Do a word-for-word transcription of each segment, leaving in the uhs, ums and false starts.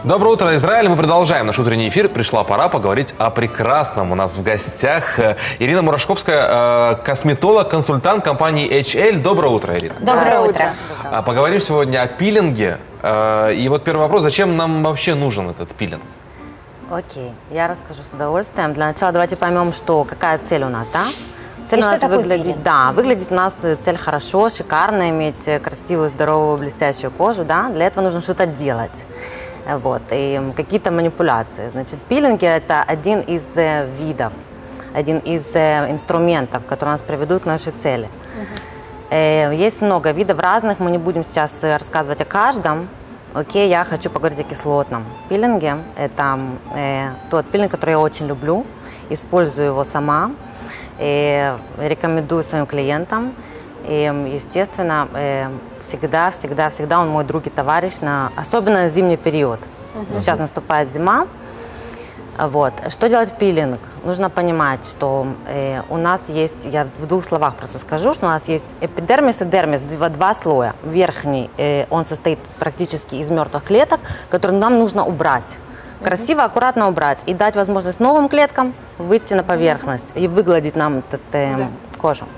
Доброе утро, Израиль. Мы продолжаем наш утренний эфир. Пришла пора поговорить о прекрасном. У нас в гостях Ирина Мурашковская, косметолог, консультант компании эйч эл. Доброе утро, Ирина. Доброе утро. Поговорим сегодня о пилинге. И вот первый вопрос. Зачем нам вообще нужен этот пилинг? Окей, я расскажу с удовольствием. Для начала давайте поймем, что, какая цель у нас, да? Цель И у нас что такое выглядит, пилинг? да, выглядит у нас цель хорошо, шикарно, иметь красивую, здоровую, блестящую кожу, да? Для этого нужно что-то делать. Вот, и какие-то манипуляции. Значит, пилинги – это один из э, видов, один из э, инструментов, которые нас приведут к нашей цели. Uh-huh. э, есть много видов разных, мы не будем сейчас рассказывать о каждом. Окей, я хочу поговорить о кислотном пилинге. Это э, тот пилинг, который я очень люблю, использую его сама, и рекомендую своим клиентам. И, естественно, всегда, всегда, всегда он мой друг и товарищ, на, особенно зимний период. Uh-huh. Сейчас наступает зима. Вот. Что делать пилинг? Нужно понимать, что э, у нас есть, я в двух словах просто скажу, что у нас есть эпидермис и дермис, два, два слоя. Верхний, э, он состоит практически из мертвых клеток, которые нам нужно убрать. Красиво, аккуратно убрать и дать возможность новым клеткам выйти на поверхность и выгладить нам этот, э, да. кожу.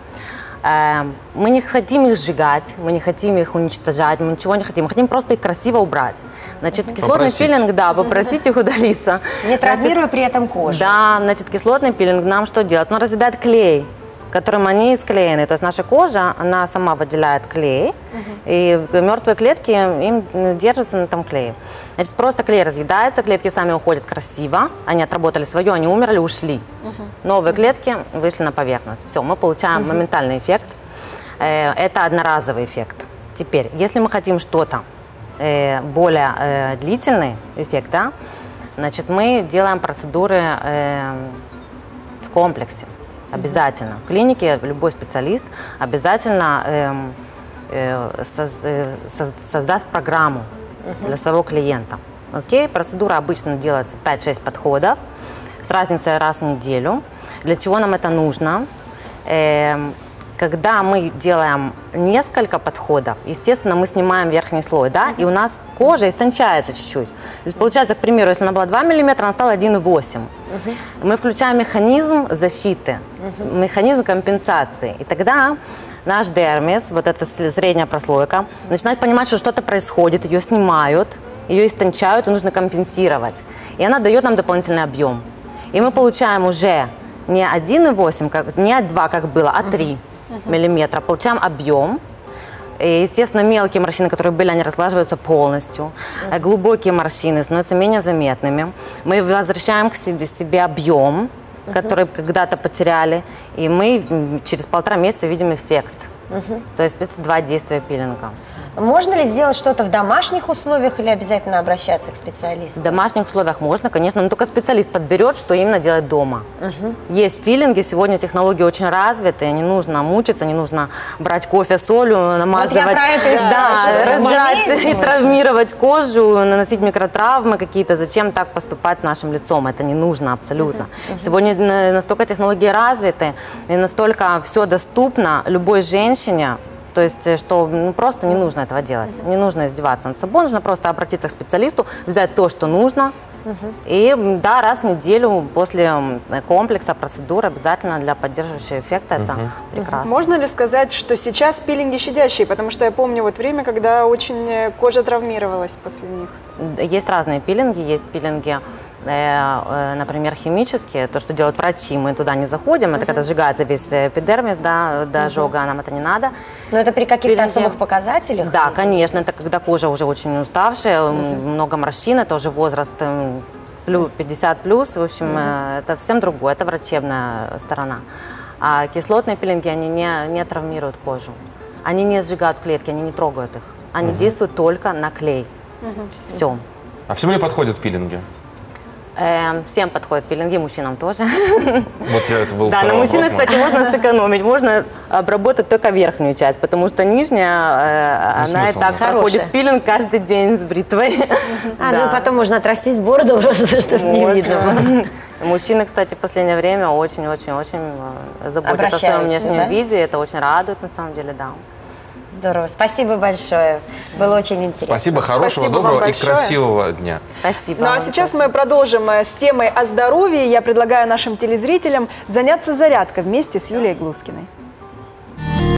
Мы не хотим их сжигать, мы не хотим их уничтожать, мы ничего не хотим, мы хотим просто их красиво убрать. Значит, кислотный попросить. пилинг, да, попросить их удалиться. Не травмируя при этом кожу. Да, значит, кислотный пилинг нам что делает? Он разъедает клей, которым они склеены. То есть наша кожа, она сама выделяет клей, uh-huh. и мертвые клетки им держатся на этом клее. Значит, просто клей разъедается, клетки сами уходят красиво, они отработали свое, они умерли, ушли. Uh-huh. Новые uh-huh. клетки вышли на поверхность. Все, мы получаем uh-huh. моментальный эффект. Это одноразовый эффект. Теперь, если мы хотим что-то более длительный эффект, да, значит, мы делаем процедуры в комплексе. Обязательно. В клинике любой специалист обязательно э, э, соз, э, соз, создаст программу uh-huh. для своего клиента. Окей? Процедура обычно делается пять-шесть подходов с разницей раз в неделю. Для чего нам это нужно? Э, когда мы делаем несколько подходов, естественно, мы снимаем верхний слой, да, и у нас кожа истончается чуть-чуть. То есть, получается, к примеру, если она была два миллиметра, она стала один и восемь. Uh-huh. Мы включаем механизм защиты, uh-huh. механизм компенсации. И тогда наш дермис, вот эта средняя прослойка, начинает понимать, что что-то происходит, ее снимают, ее истончают, и нужно компенсировать. И она дает нам дополнительный объем. И мы получаем уже не один и восемь, как, не два, как было, а три. Uh-huh. миллиметра, получаем объем. И, естественно, мелкие морщины, которые были, они разглаживаются полностью. Uh-huh. Глубокие морщины становятся менее заметными. Мы возвращаем к себе, себе объем, uh-huh. который когда-то потеряли, и мы через полтора месяца видим эффект. Uh-huh. То есть это два действия пилинга. Можно ли сделать что-то в домашних условиях или обязательно обращаться к специалисту? В домашних условиях можно, конечно, но только специалист подберет, что именно делать дома. Угу. Есть пилинги, сегодня технологии очень развитые, не нужно мучиться, не нужно брать кофе с солью, намазывать, вот я про это да, раздирать и травмировать кожу, наносить микротравмы какие-то. Зачем так поступать с нашим лицом? Это не нужно абсолютно. Угу. Сегодня настолько технологии развиты и настолько все доступно любой женщине. То есть, что ну, просто не нужно этого делать, uh-huh. не нужно издеваться над собой, нужно просто обратиться к специалисту, взять то, что нужно, uh-huh. и да, раз в неделю после комплекса процедур обязательно для поддерживающего эффекта uh-huh. это прекрасно. Можно ли сказать, что сейчас пилинги щадящие? Потому что я помню вот время, когда очень кожа травмировалась после них. Есть разные пилинги, есть пилинги, например, химические, то, что делают врачи, мы туда не заходим, это uh-huh. когда сжигается весь эпидермис, да, до ожога, uh-huh. нам это не надо. Но это при каких-то особых показателях? Да, конечно, это когда кожа уже очень уставшая, uh-huh. много морщин, это уже возраст пятьдесят плюс, в общем, uh-huh. это совсем другое, это врачебная сторона. А кислотные пилинги, они не, не травмируют кожу, они не сжигают клетки, они не трогают их, они uh-huh. действуют только на клей, uh-huh. все. А всем ли подходят пилинги? Всем подходят пилинги, мужчинам тоже. Вот я, это был да, на мужчинах, кстати, можно сэкономить, можно обработать только верхнюю часть, потому что нижняя, ну, она и так проходит пилинг каждый день с бритвой. А, да. Ну потом можно отрастить бороду просто, чтобы не видно было. Мужчины, кстати, в последнее время очень-очень-очень заботятся о своем внешнем да? виде, это очень радует, на самом деле, да. Здорово. Спасибо большое. Было очень интересно. Спасибо, хорошего, Спасибо доброго вам и большое. красивого дня. Спасибо. Ну а вам сейчас тоже. мы продолжим э, с темой о здоровье. Я предлагаю нашим телезрителям заняться зарядкой вместе с Юлией Глускиной.